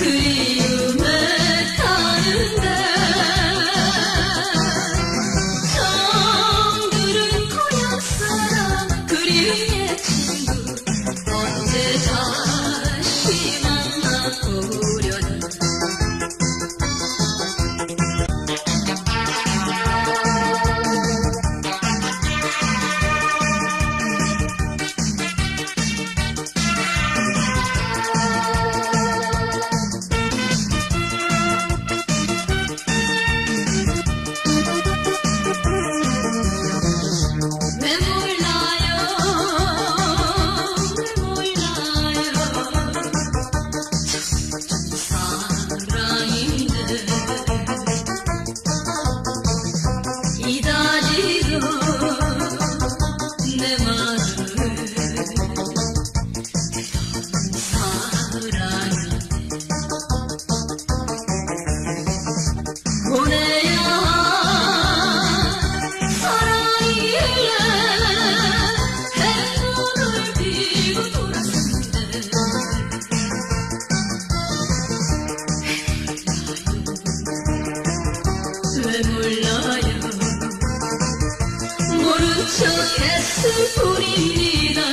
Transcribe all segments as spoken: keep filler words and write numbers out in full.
그리움에 타는데 정들은 고향 사람 그리움의 친구 언제 다시 만나보려나. 했을 뿐입니다.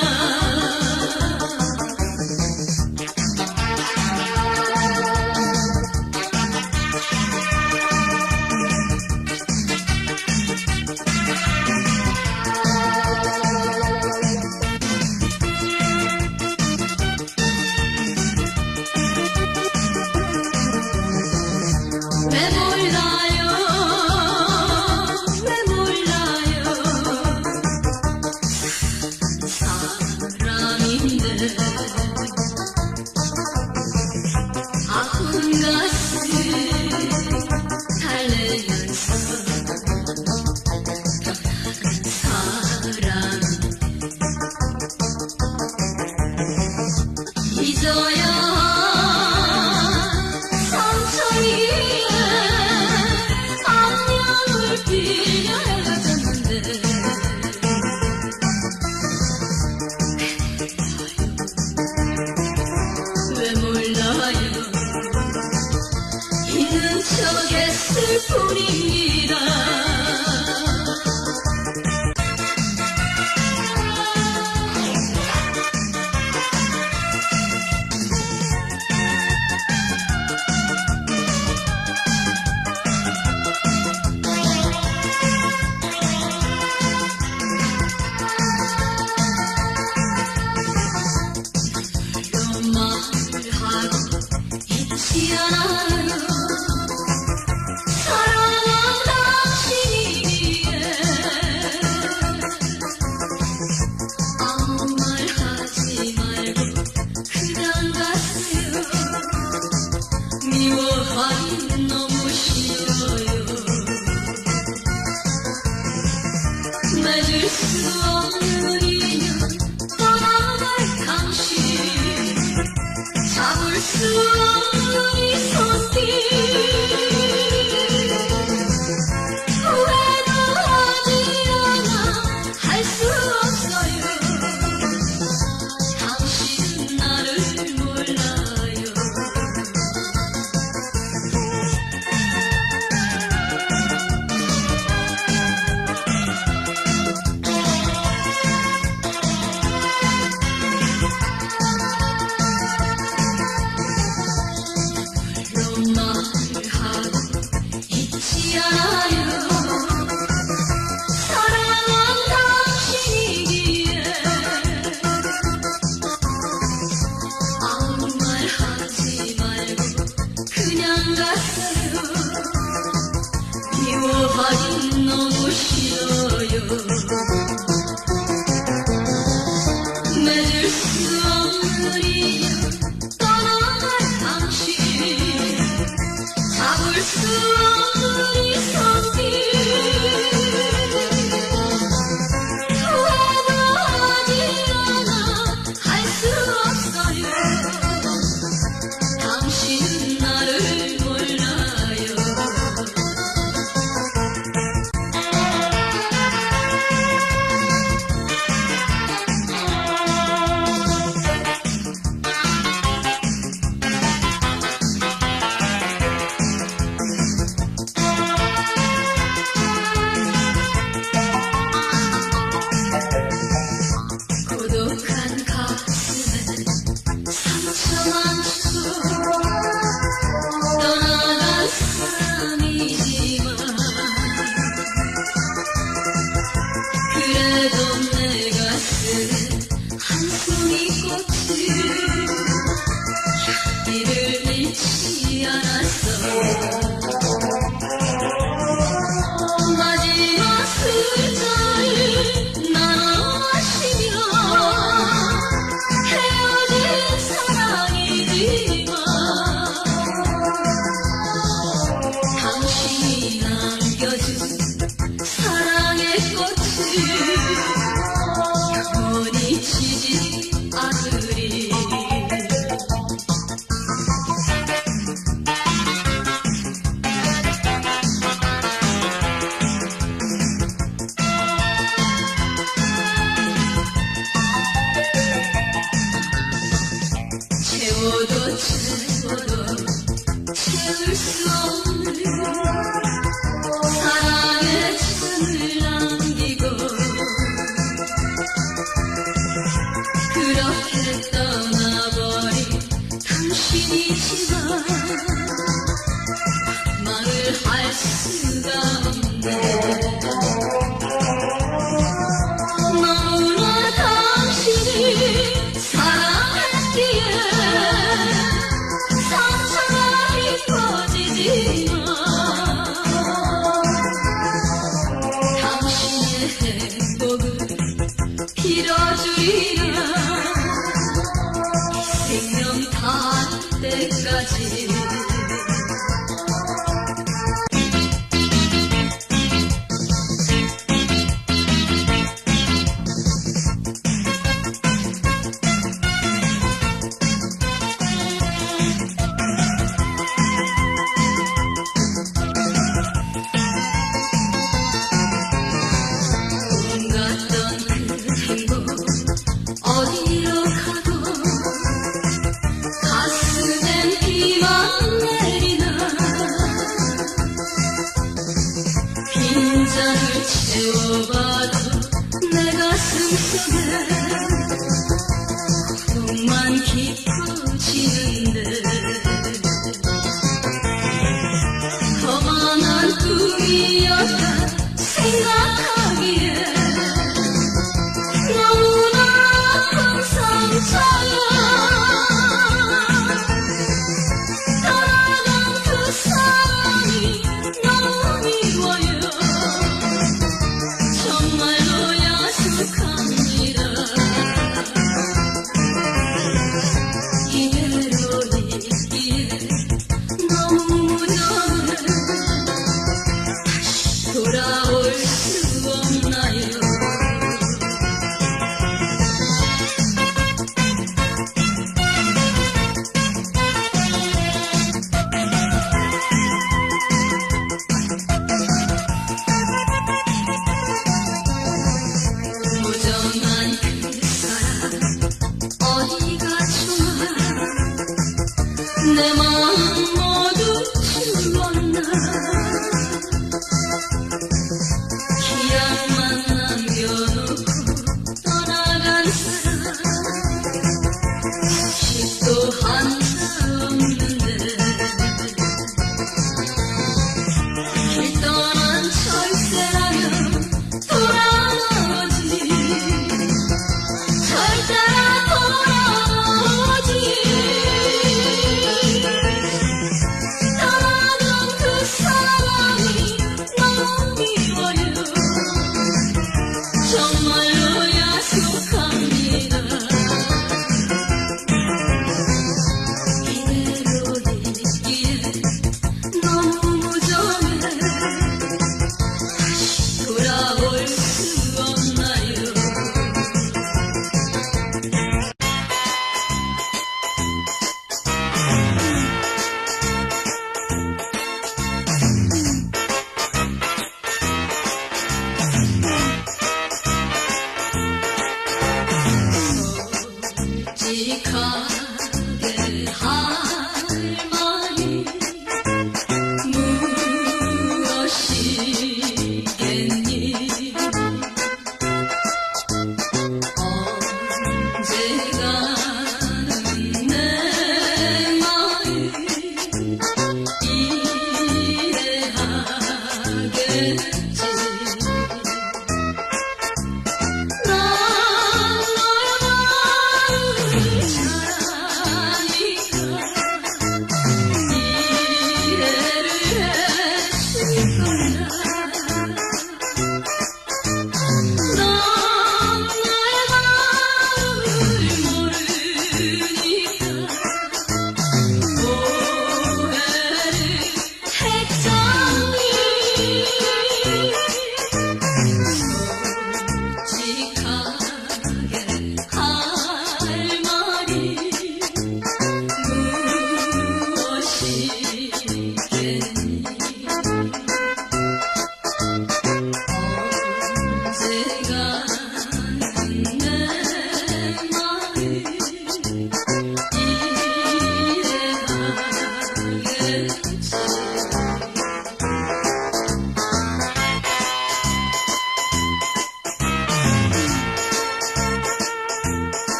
왜 몰라요? 왜 몰라요? 사람인데 아픈 가슴 달래면서 사람 잊어야 왜 몰라요? 있는 척 했을 뿐입니다. 잊지 않아요. 사랑한 당신이기에 아무 말 하지 말고 그냥 가세요. 미워하긴 너무 싫어요. 맺을 수 없는 인연 떠나갈 당신 잡을 수 없는 이 손길 후회도 하지 않아 할 수 없어요. 당신은 나를 몰라요. 용기를 잃지 않았어. 마지막 술잔을 나눠 마시며 헤어진 사랑이지만 당신이 남겨준 사랑의 꽃을 영원히 지지 않으리. 채워도 채워도 채울 수 없는 사랑의 잔을 남기고 그렇게 떠나버린 당신이지만 말을 할 수가 없네. 너무나 당신을 사랑했기에 상처가 깊어지지만 당신의 행복을 빌어주리라. 생명 닿을 때까지. 어디로 가도 가슴엔 비만 내리나 빈잔을 채워봐도 내 가슴 속에 고통만 깊어지는데 거만한 꿈이었다 생각하기에 떠나간 그 사랑이 너무 미워요. 정말로 약속합니다. 이대로이기에 너무 무정해. 다시 돌아올 수 없나요? 무정한 그 사랑 어디가 좋아. 내 마음 모두 죽었나. 기약만 남겨놓고 떠나간 사람 소식도 하나 없는데 길 떠난 철새라면 돌아오지. 절대로 돌아오지.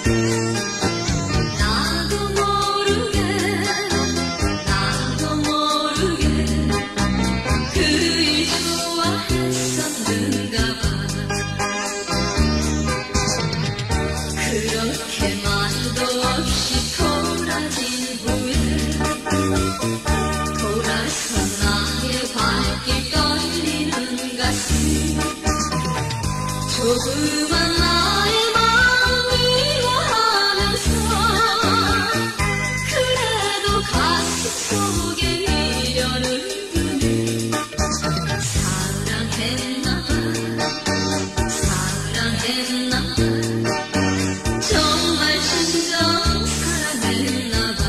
나도 모르게 나도 모르게 그리 좋아했었는가 봐. 그렇게 말도 없이 돌아진 후에 돌아서 나의 발길 떨리는 가슴 조그만 나의 마음 위로하면서 그래도 가슴 속에 미련을 두는 사랑했나봐 사랑했나봐 정말 진정 사랑했나봐.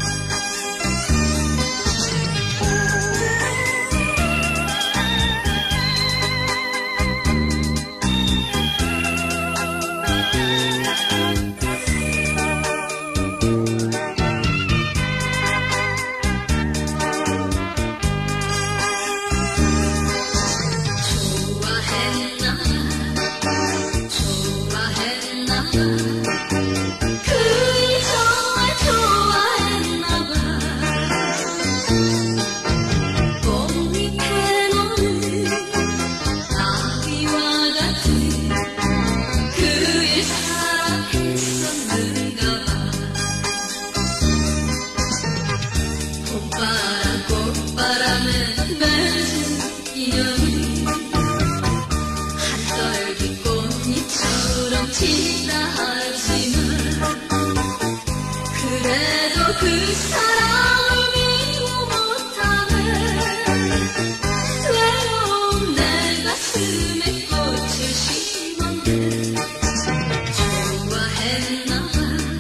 좋아했나봐 그이 정말 좋아했나봐. 꽃밑에 노는 아기와 같은 그이 사랑했었는가봐. 봄바람 꽃바람에 맺은 인연이 한떨기 꽃잎처럼 진다 하지만 그래도 그 사랑을 미워 못하네. 외로운 내 가슴에 꽃을 심었네. 좋아했나봐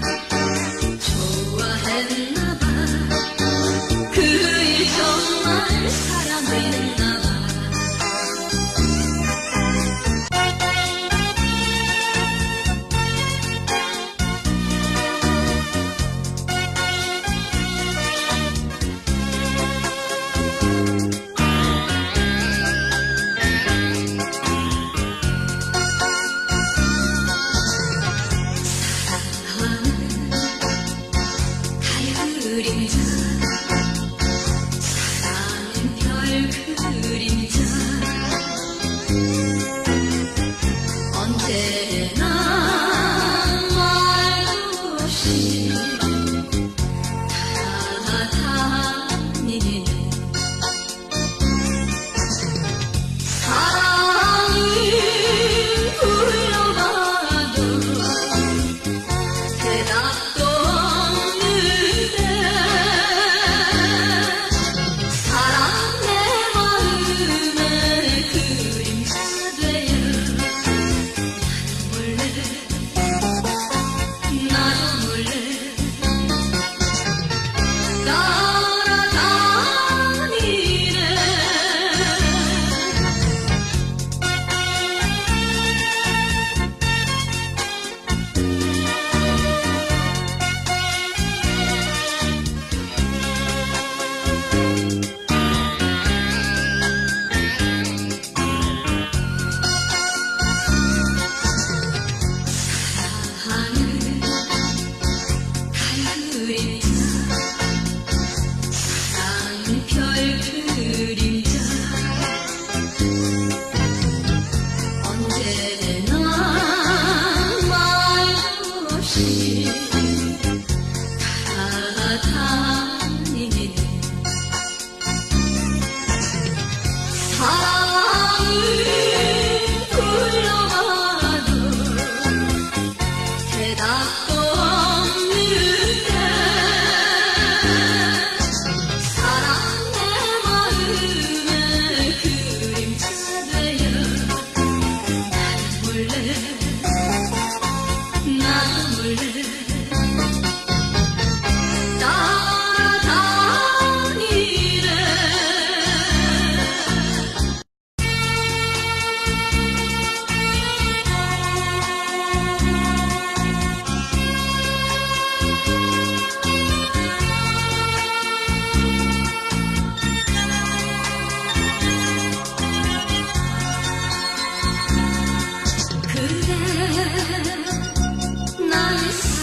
좋아했나봐 그이 정말 사랑했나봐. 사랑은 달 그림자 사랑은 별 그림자 언제나 말도 없이 다가다니는 사랑을 불러봐도 대답도 없는데 사랑 내 마음에 그림자 되어 나도 몰래 따라다니네. 사랑은 달 그림자 사랑은 별 그림자 언제나 말도 없이 다가다니는 사랑을 불러봐도 대답도 없는데 사랑 내 마음에 그림자 되어 나도 몰래 나도 몰래 따라다니네. 그대 나의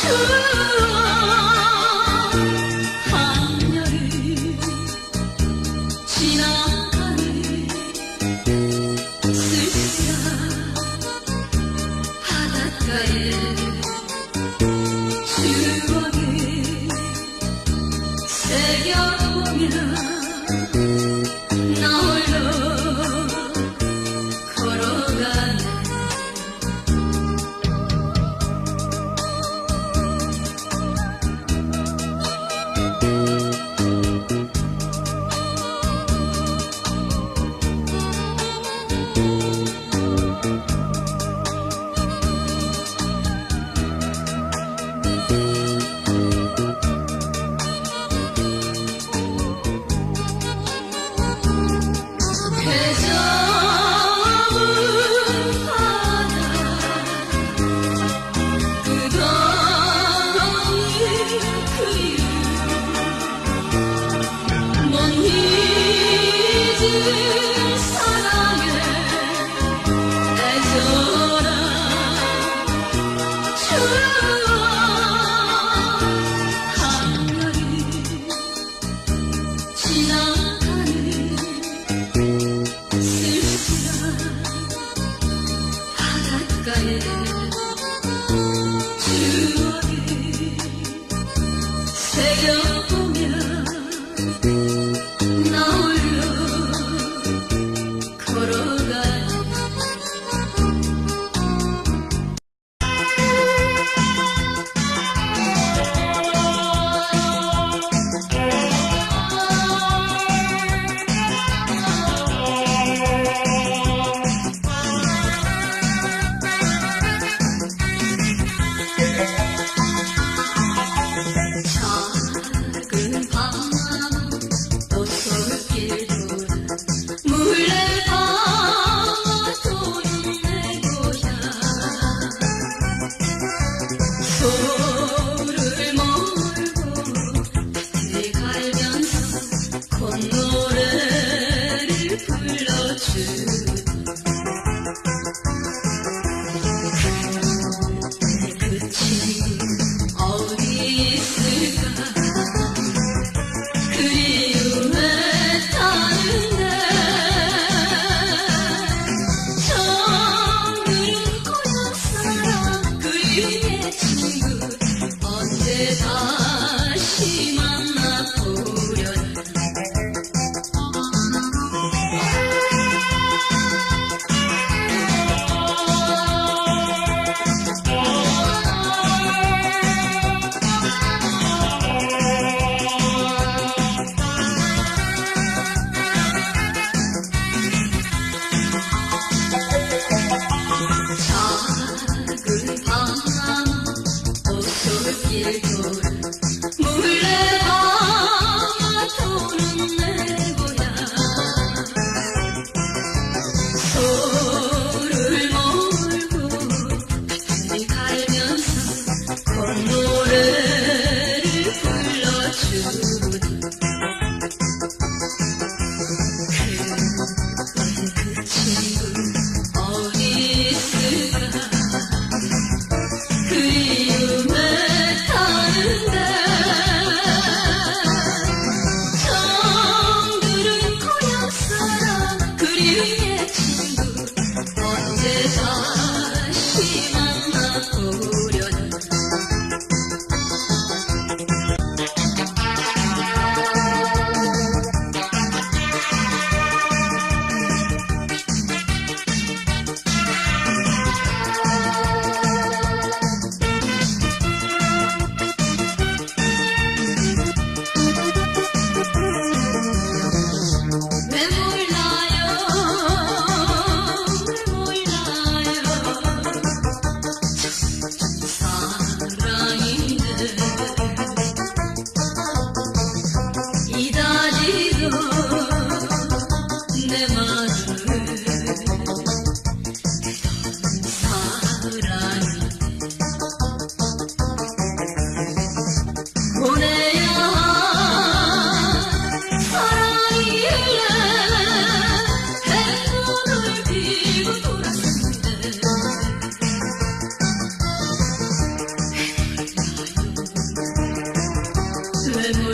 그리움에 타는데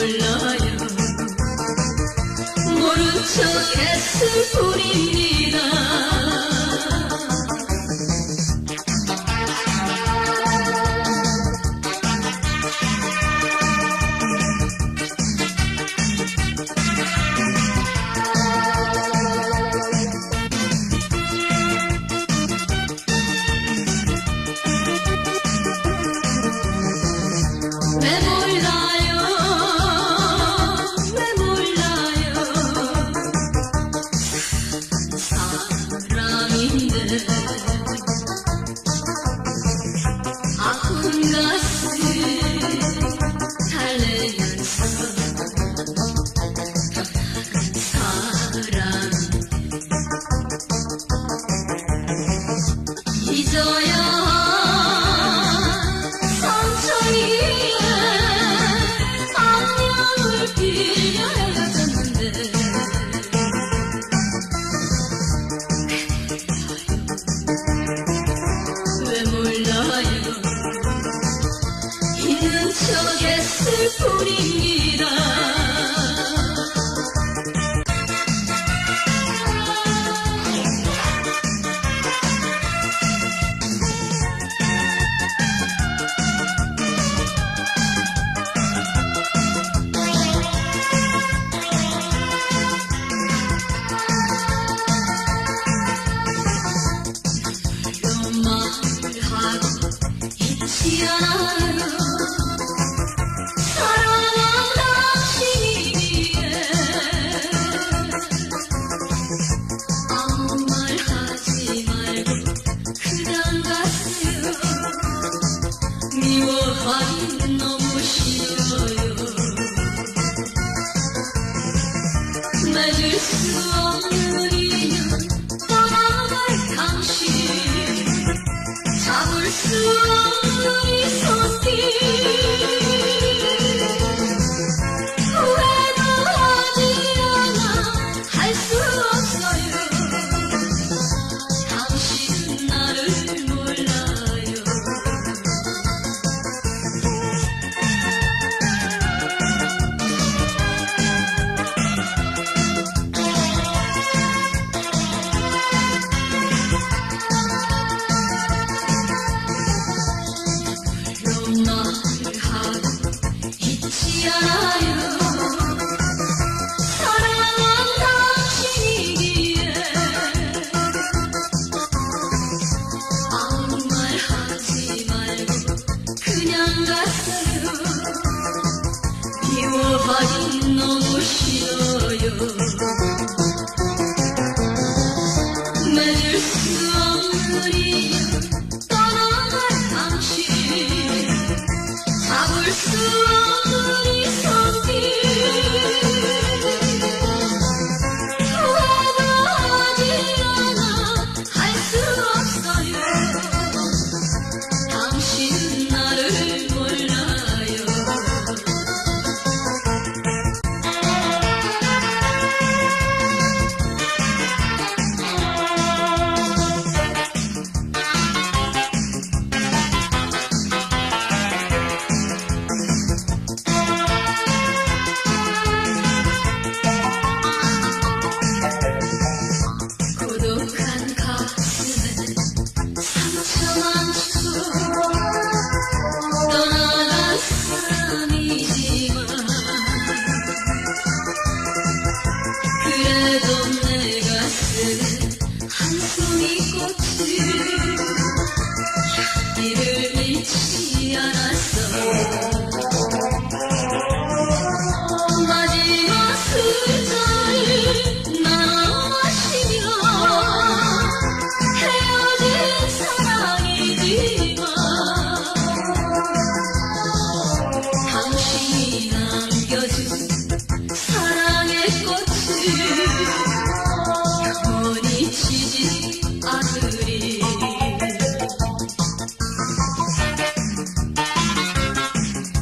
몰라요. 모른 척 했을 뿐입니다. 왜 몰라요, 왜 몰라요. 사람인데 아픈 가슴 달래면서 사랑 잊어야 있는 척 했을 뿐입니다. 이런 말하고 잊지 않아요. 사랑한 당신이기에 아무 말 하지 말고 그냥 가세요. 미워하긴 너무 싫어요. 맺을 수 없는 인연 떠나갈 당신 잡을 수 없는 이 손길 후회도 하지 않아 할 수 없어요. 당신은 나를 몰라요. 이런 말하고 잊지 않아요. 사랑한 당신이기에 아무 말 하지 말고 그냥 갔어요. 미워하긴 너무 싫어요. 맺을 수 없는 인연 떠나갈 당신 잡을 수 없는 이 손길 후회도 하지 않아 할 수 없어요. 당신은 나를 몰라요. 고독한 가슴에 상처 많죠. 떠나간 사람이지만 그래도 내 가슴에 한 송이 꽃이 향기를 잃지 않았어. 마지막 술잔을 나눠 마시며 헤어진 사랑이지만 당신이 남겨준 사랑의 꽃을 영원히 지지 않으리.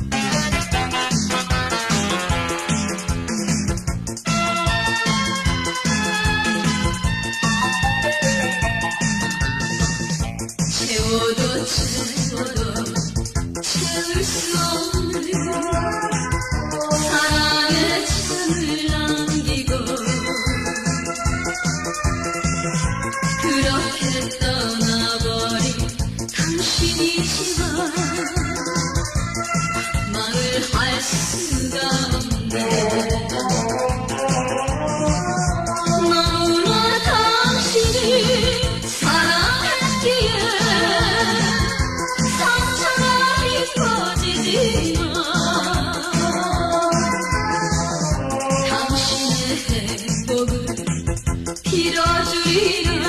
수가 없네. 너무나 당신을 사랑했기에 상처가 깊어지지만 당신의 행복을 빌어주리라.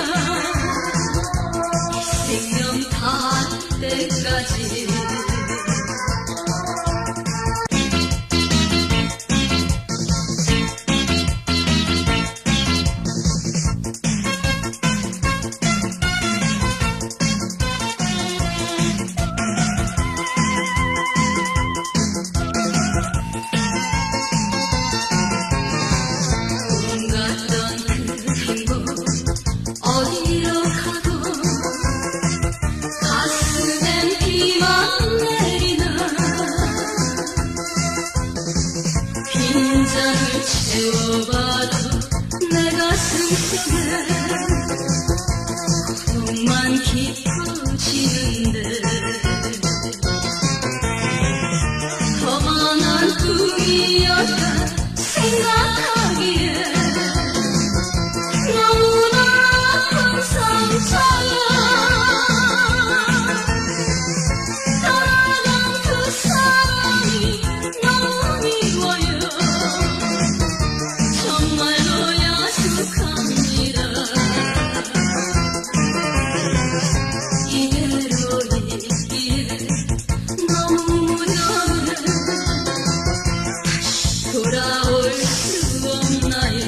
생명 다할 때까지. 어디로 가도 가슴엔 비만 내리나 빈잔을 채워봐도 내 가슴 속에 고통만 깊어지는데 험한 꿈이었다 생각하기에 너무나 상처야. 떠나간 그 사람이 너무 미워요. 정말로 야속합니다. 이대로 있기에 너무 무정해. 다시 돌아올 수 없나요?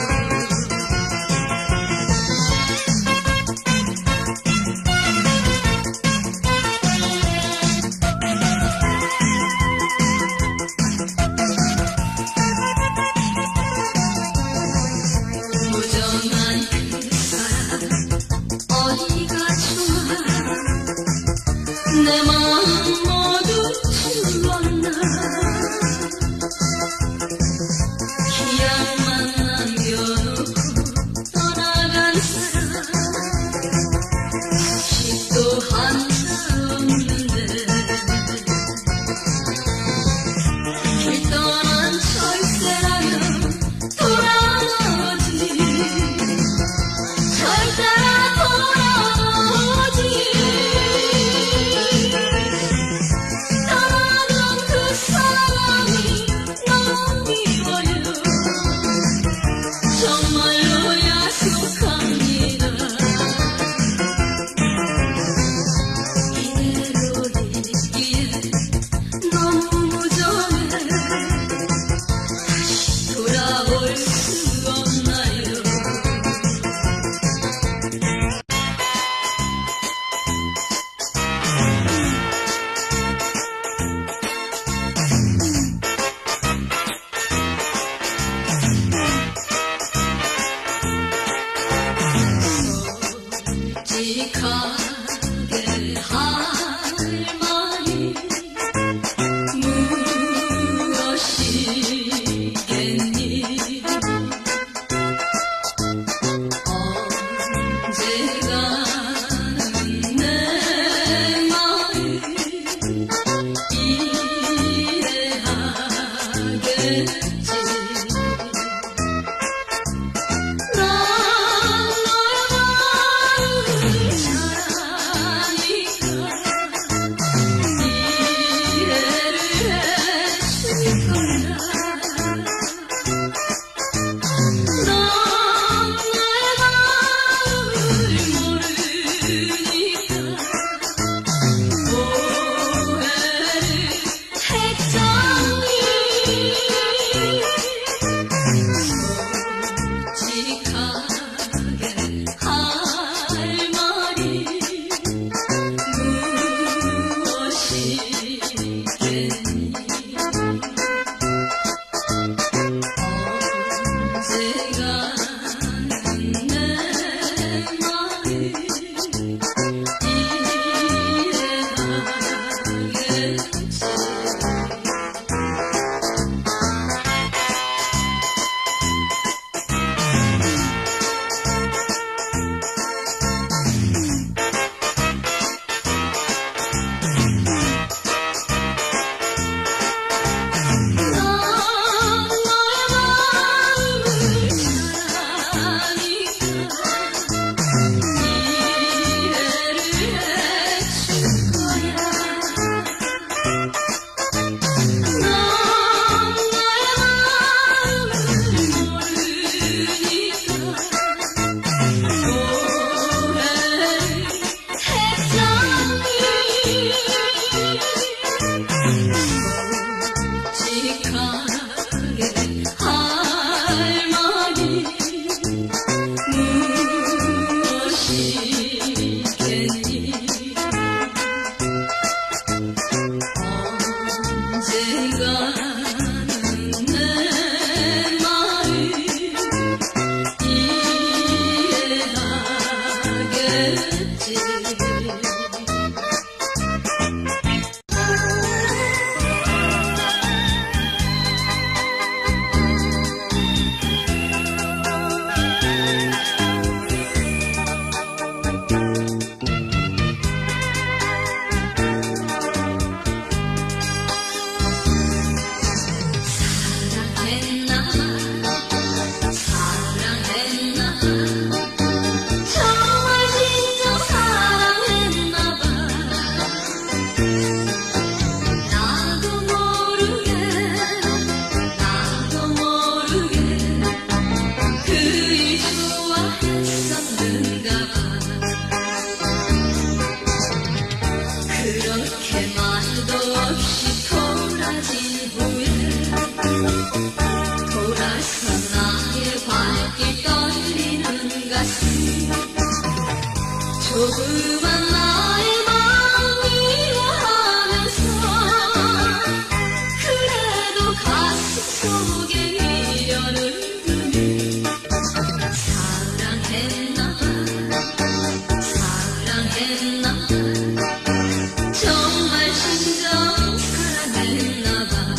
내 마음 모두 주었나. 기약만 남겨놓고 떠나간 사람 소식도 한자 없는데 길 떠난 철새라면 돌아오지. 절대로 돌아오지. 정말로 약속합니다. 이대로 있기에 너무 무정해. 다시 돌아올 수 없나요? 솔직하게 할 말이 무엇이겠니? 언젠가는 내 마음을 이해하겠지. 오해를 했잖니. 조그만 나의 마음 미워하면서 그래도 가슴 속에 미련을 두니 사랑했나봐 사랑했나봐 정말 진정 사랑했나봐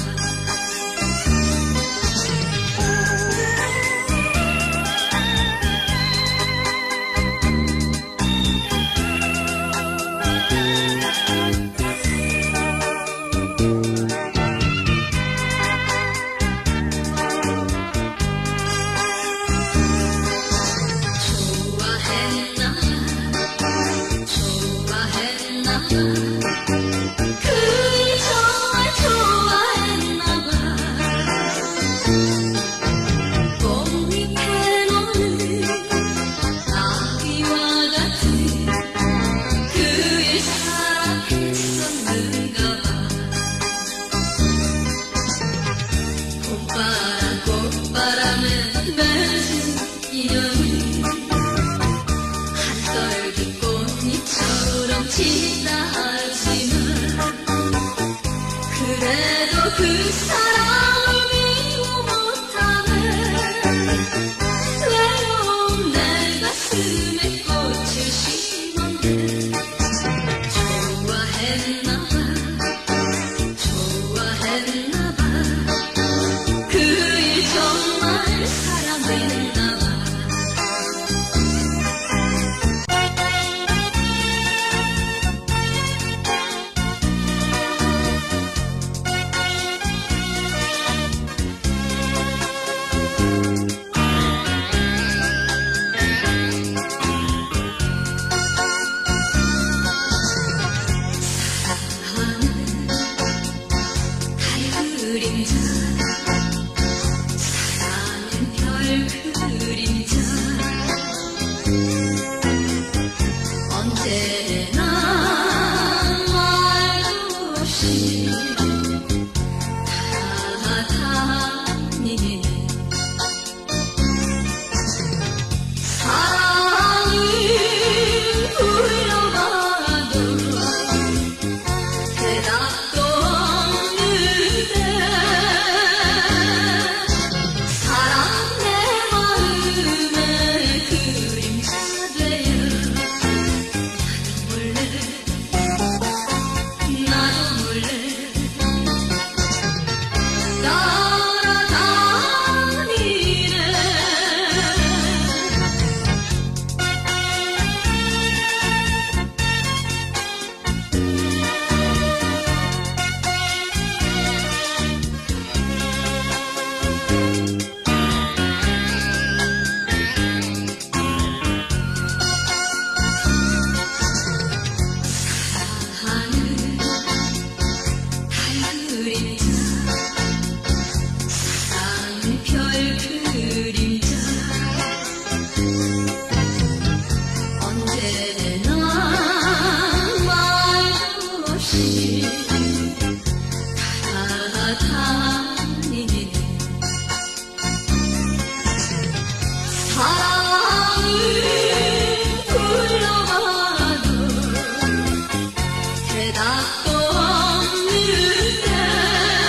그이 정말 좋아했나봐 꽃잎에 노는 나비와 같은 그이 사랑했었는가봐 봄바람 꽃바람에 맺은 인연이 한떨기 꽃잎처럼 진다 그래도 그 사랑을 미워 못하네 외로운 내 가슴에 꽃을 심었네 좋아했나봐 좋아했나봐 그이 정말 사랑했나봐 그림자 사랑은 별 그림자 언제나 말도 없이 다다니네 사랑을 불러봐도 대답도 대답도 없는데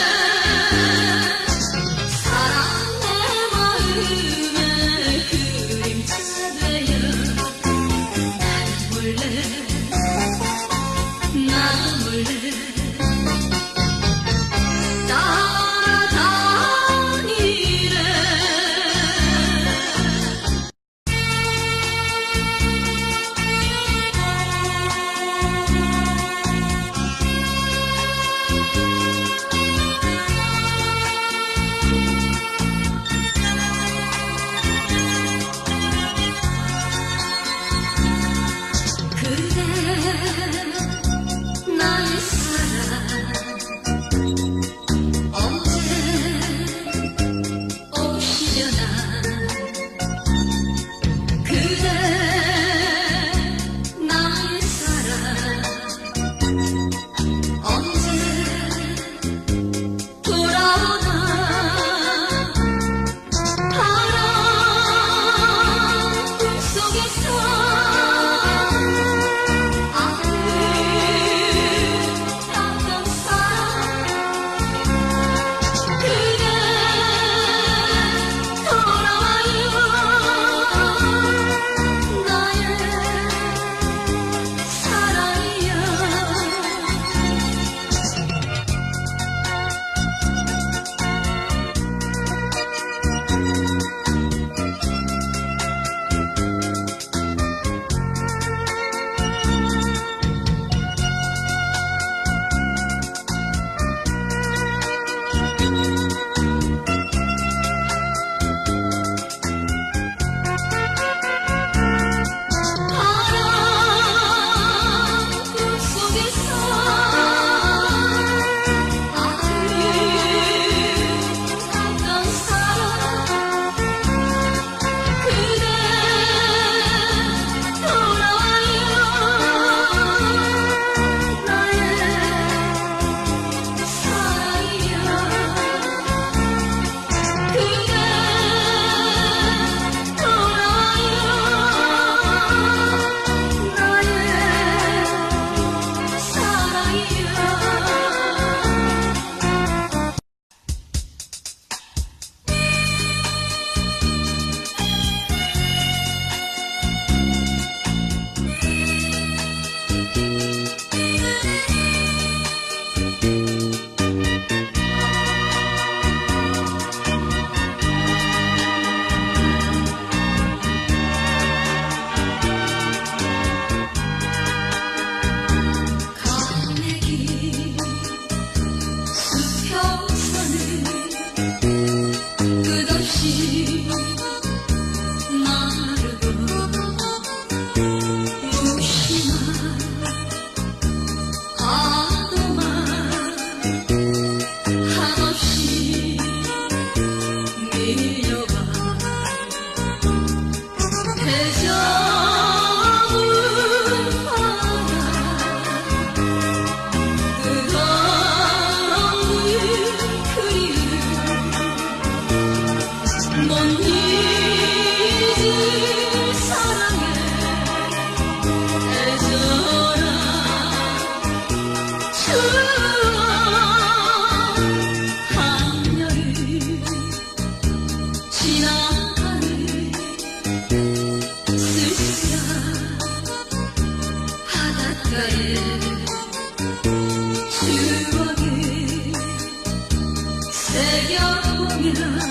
새겨보면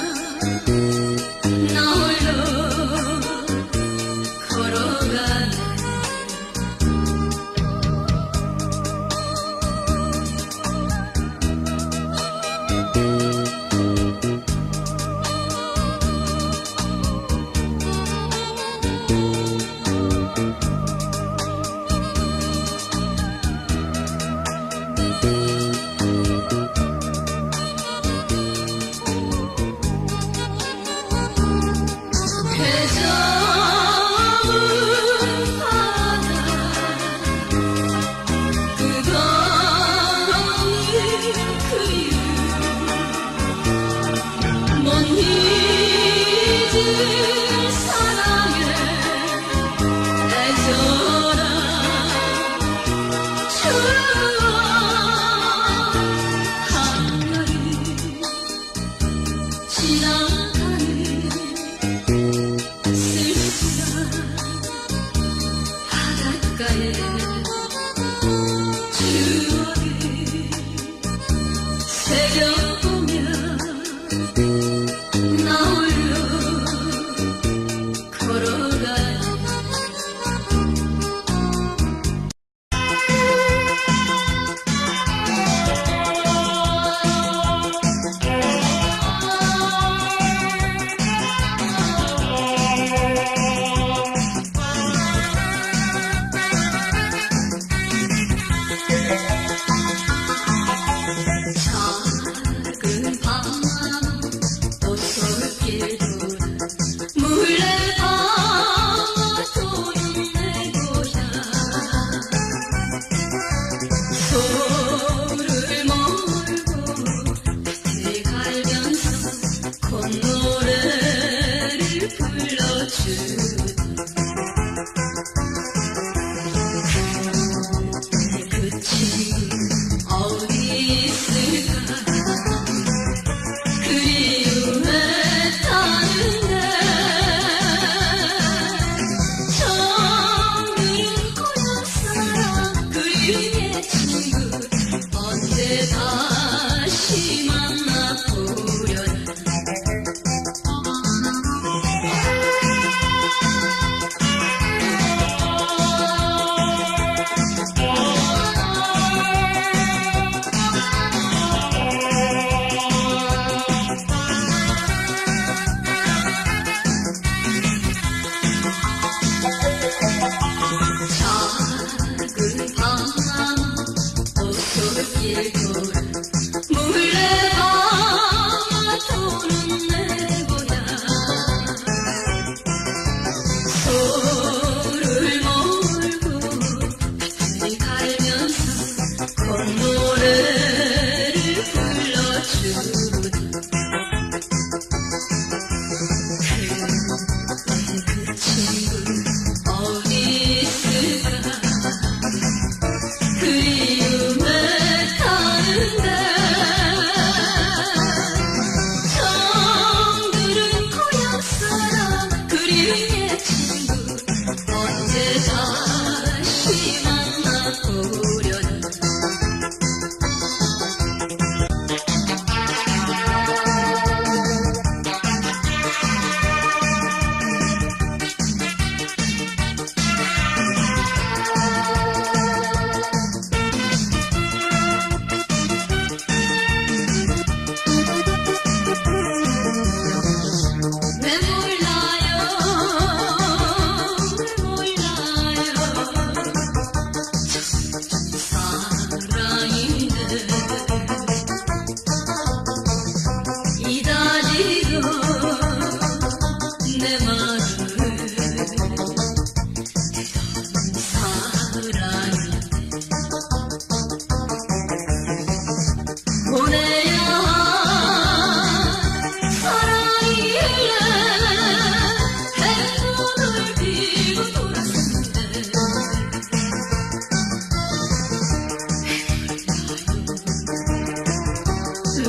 나 홀로 걸어가네.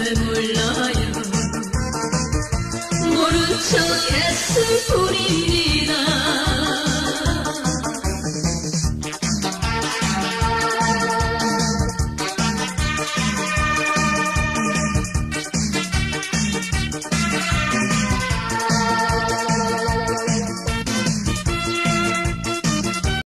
모른 척 했을 뿐이니